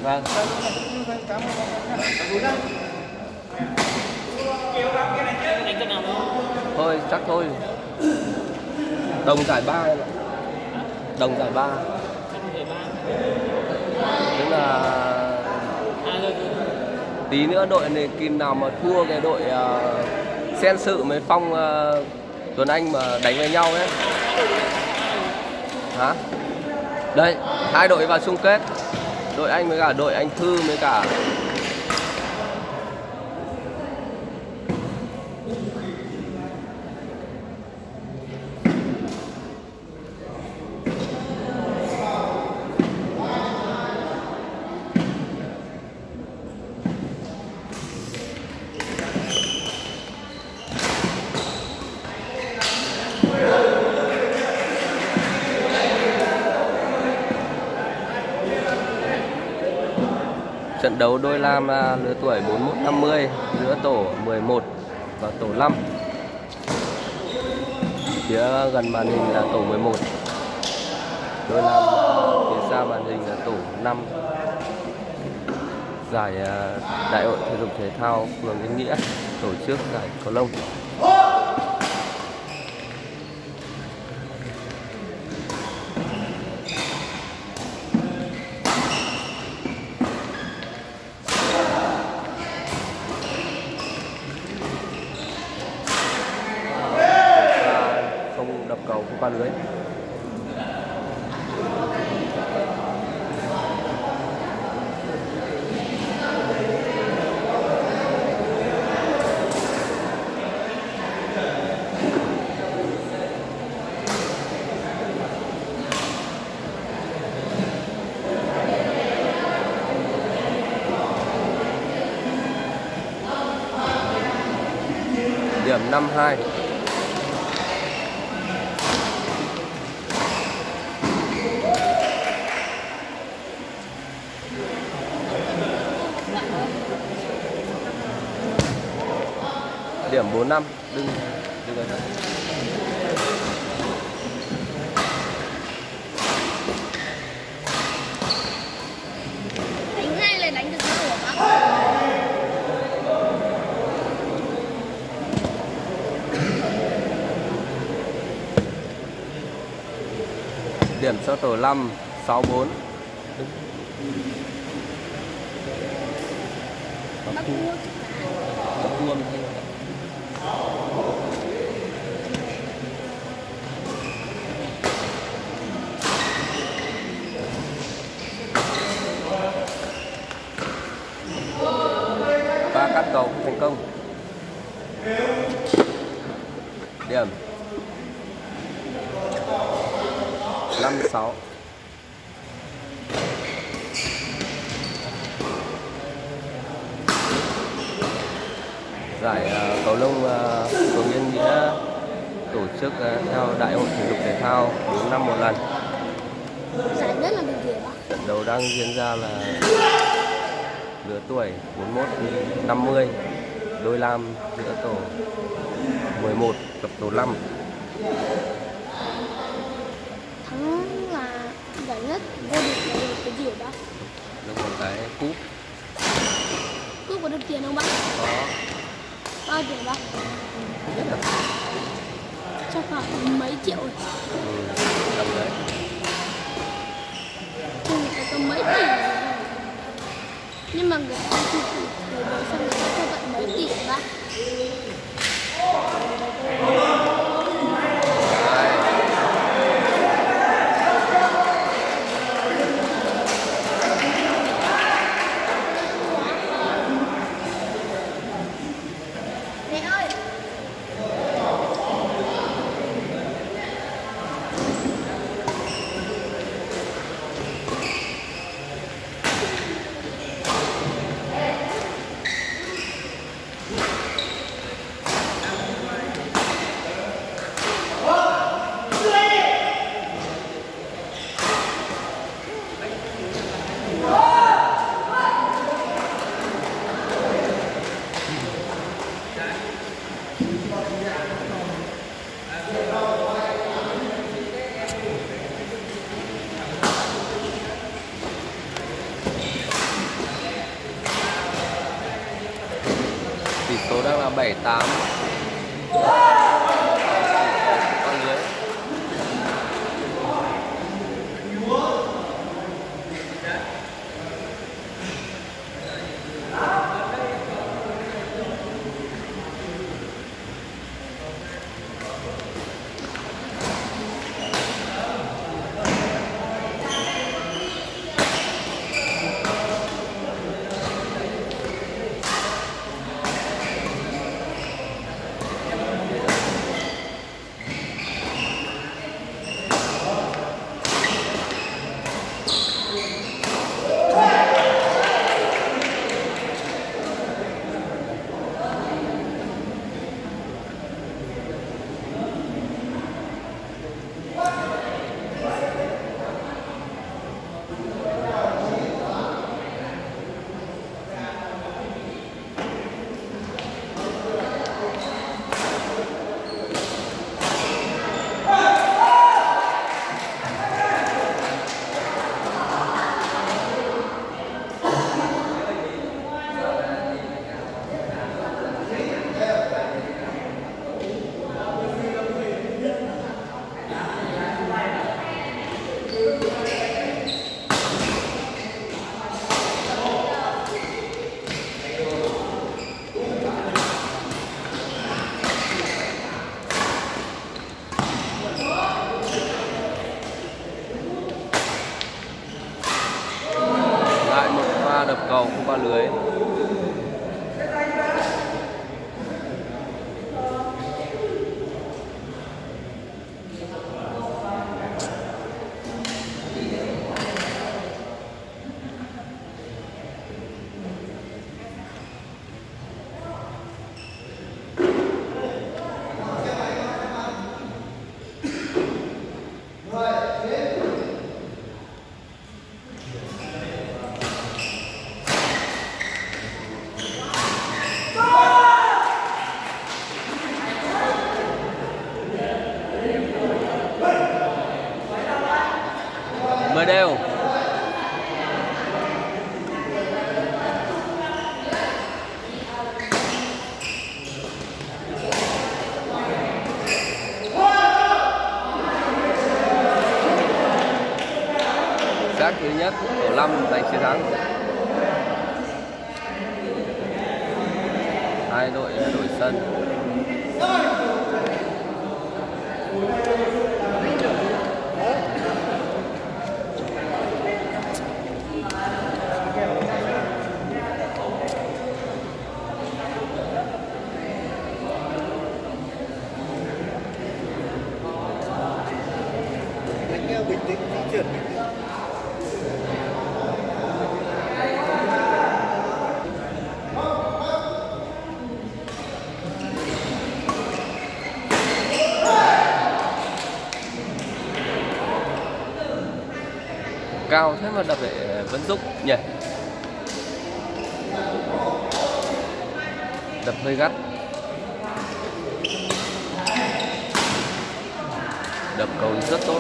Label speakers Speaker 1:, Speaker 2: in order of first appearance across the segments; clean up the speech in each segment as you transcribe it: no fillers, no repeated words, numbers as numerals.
Speaker 1: Vâng.
Speaker 2: Đánh cân nào không?
Speaker 1: Thôi chắc thôi. Đồng giải 3 em ạ. Đồng giải 3. Tức là tí nữa đội này kim nào mà thua cái đội Sen Sự với Phong Tuấn Anh mà đánh với nhau ấy. Hả? Đây, hai đội vào chung kết. Đội Anh với cả đội Anh Thư với cả trận đấu đôi nam lứa tuổi 41-50 giữa tổ 11 và tổ 5. Phía gần màn hình là tổ 11. Đôi nam phía xa màn hình là tổ 5. Giải Đại hội thể dục thể thao phường Yên Nghĩa tổ chức giải cầu lông. Không đập cầu, không qua lưới. Điểm 5-2. Điểm 4-5. Đừng ở đây.
Speaker 3: Đánh hai là đánh được cái tổ bác.
Speaker 1: Điểm cho tổ 5 6-4.
Speaker 3: Bác thua.
Speaker 1: Thua và cắt cầu thành công. Điểm 5-6. Giải cầu lông phường Yên Nghĩa tổ chức theo Đại hội thể dục thể thao 4 năm một lần.
Speaker 3: Giải rất là bình thường bác.
Speaker 1: Trận đấu đang diễn ra là lứa tuổi 41-50 đôi nam giữa tổ 11 gặp tổ 5.
Speaker 3: Thắng là giải nhất, vô địch là cái gì hả bác?
Speaker 1: Được một cái cúp.
Speaker 3: Cúp có được tiền không bác?
Speaker 1: Có.
Speaker 3: Bao tiền bác?
Speaker 1: Không biết là
Speaker 3: Chắc khoảng mấy triệu rồi.
Speaker 1: tầm đấy.
Speaker 3: Phải có mấy tỷ rồi. Nhưng mà người ta chụp rồi xong người ta cho tận mấy tỷ hả bác?
Speaker 1: 8 con lưới. Đập cầu không qua lưới. Mới đều. Xác thứ nhất, tổ 5 giành chiến thắng. Hai đội đổi sân.
Speaker 4: Bình tĩnh, di chuyển bình tĩnh.
Speaker 1: Cao thế mà đập lại vẫn rúc nhỉ. Đập hơi gắt. Đập cầu rất tốt.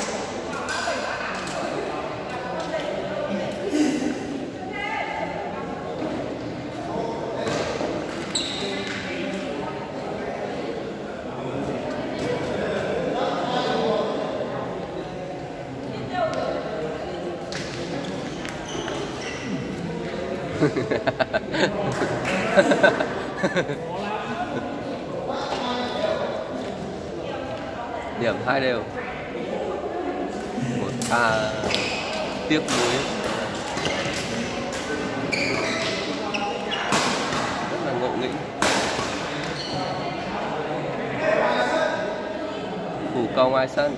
Speaker 1: Điểm 2 đều. Một pha tiếc nuối rất là ngộ nghĩnh. Thủ cầu ngoài sân.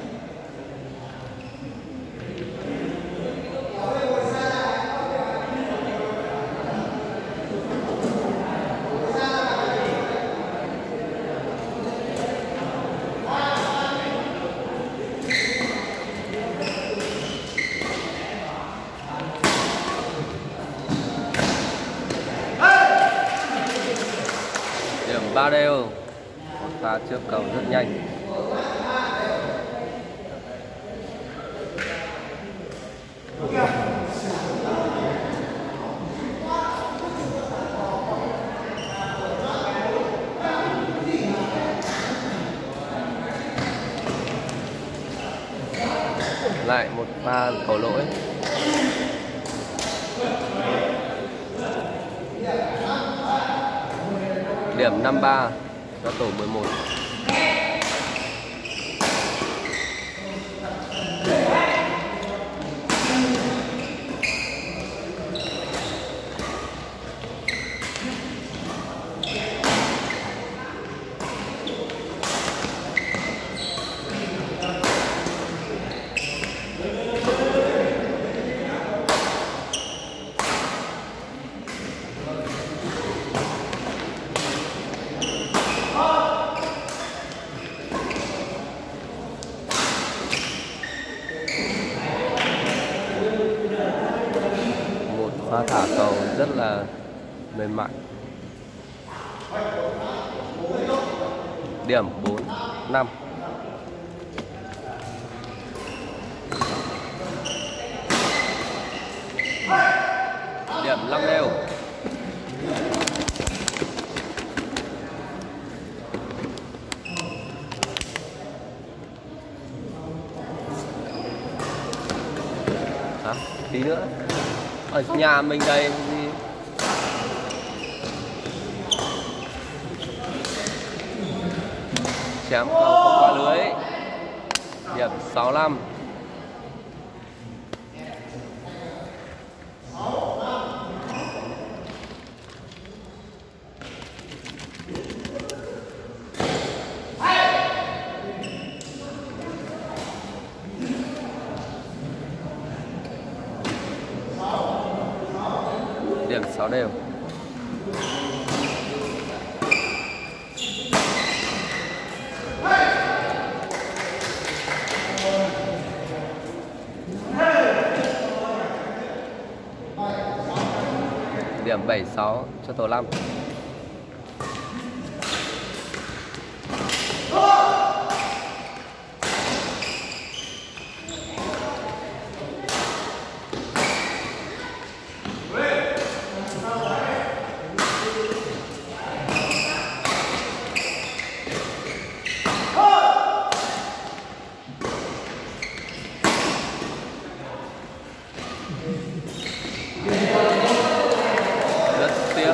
Speaker 1: Điểm 3 đều. Pha trước cầu rất nhanh. Lại một pha cầu lỗi. Điểm 5-3 cho tổ 11. Pha thả cầu rất là mềm mại. Điểm 4-5. Điểm 5 đều. Tí nữa. Ở nhà mình đây gì? Chém cầu không qua lưới. Điểm 6-5. Điểm 6 đều. Điểm 7-6 cho tổ 5. Rất tiếc.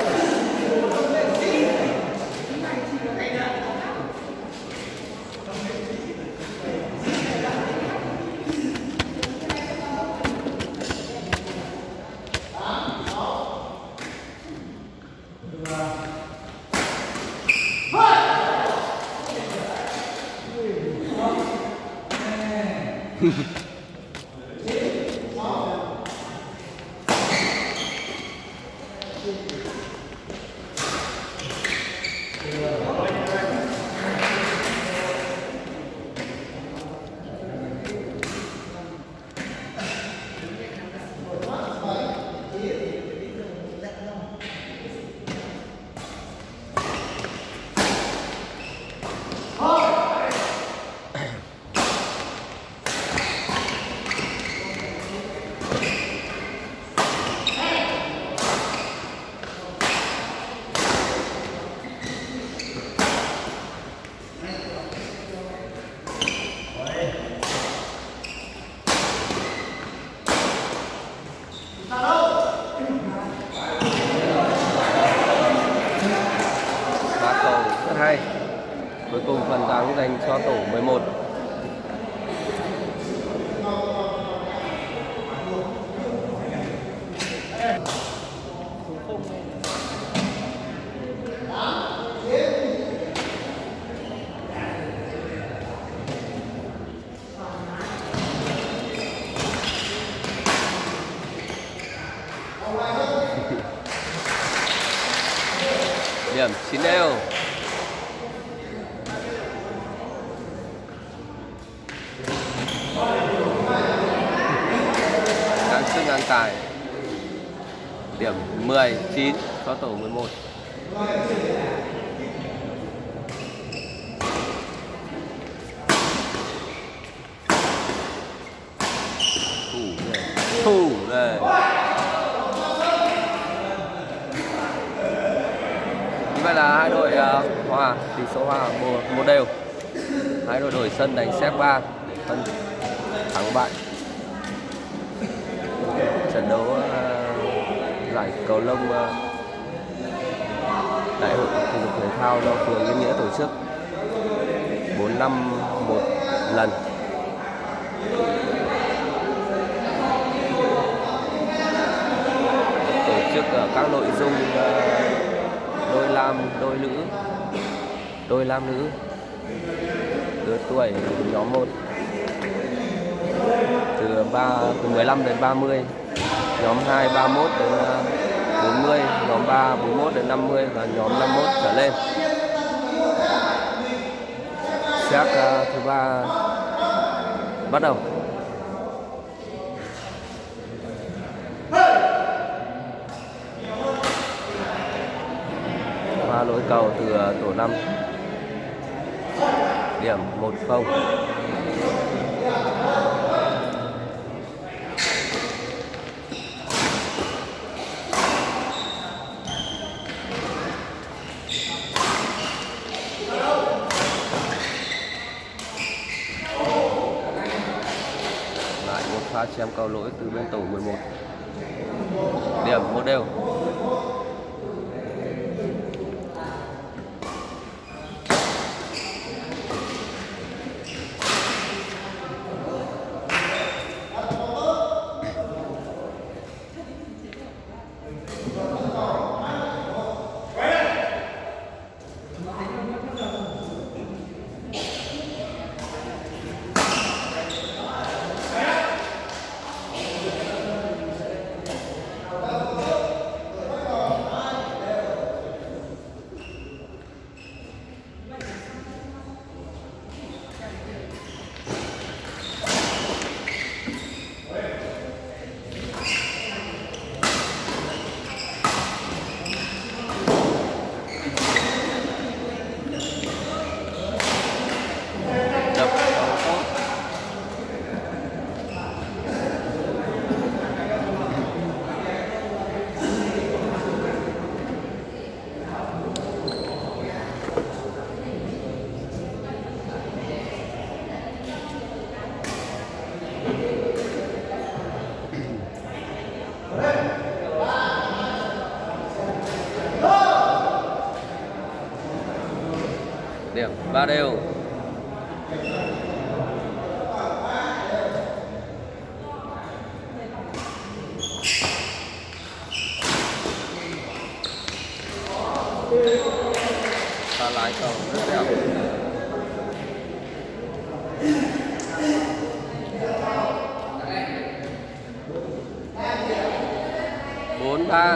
Speaker 1: Hay. Cuối cùng phần thắng dành cho tổ 11. Điểm 9 đều. Đáng sức ngang tài. Điểm 19 cho tổ 11. Thủ đây. Như vậy là hai đội hòa, tỷ số hòa một đều. Hai đội đổi sân đánh xếp 3 để phân thắng bại. giải cầu lông đại hội thể dục thể thao do phường Yên Nghĩa tổ chức 4 năm một lần. Tổ chức ở các nội dung đôi nam, đôi nữ, đôi nam nữ, lứa tuổi nhóm 1 từ 15 đến 30, nhóm 2 31 đến 40, nhóm 3 41 đến 50 và nhóm 51 trở lên. Set thứ 3 bắt đầu. Pha lỗi cầu từ tổ 5. Điểm 1-0. Lại một pha chém cầu lỗi từ bên tổ 11. Điểm 1-1. Điểm 3-3. Pha lái cầu rất đẹp. Bốn ba.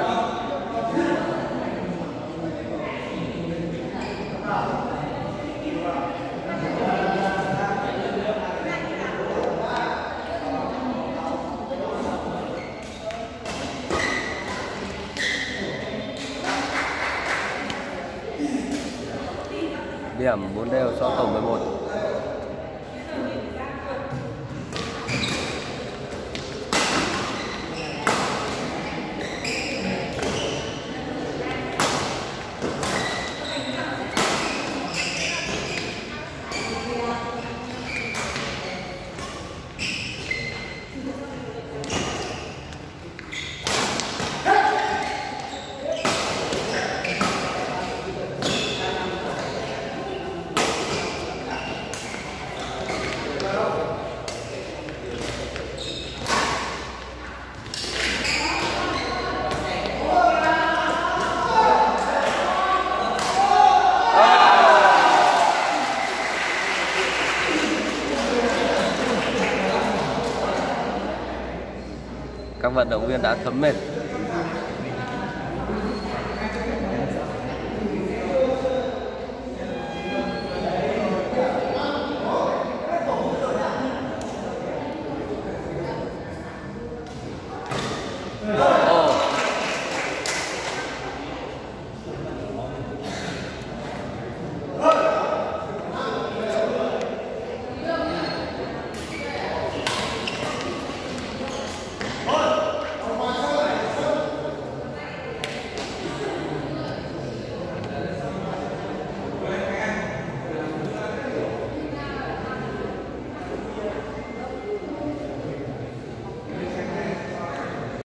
Speaker 1: Điểm 4-4 cho tổng 11. Các vận động viên đã thấm mệt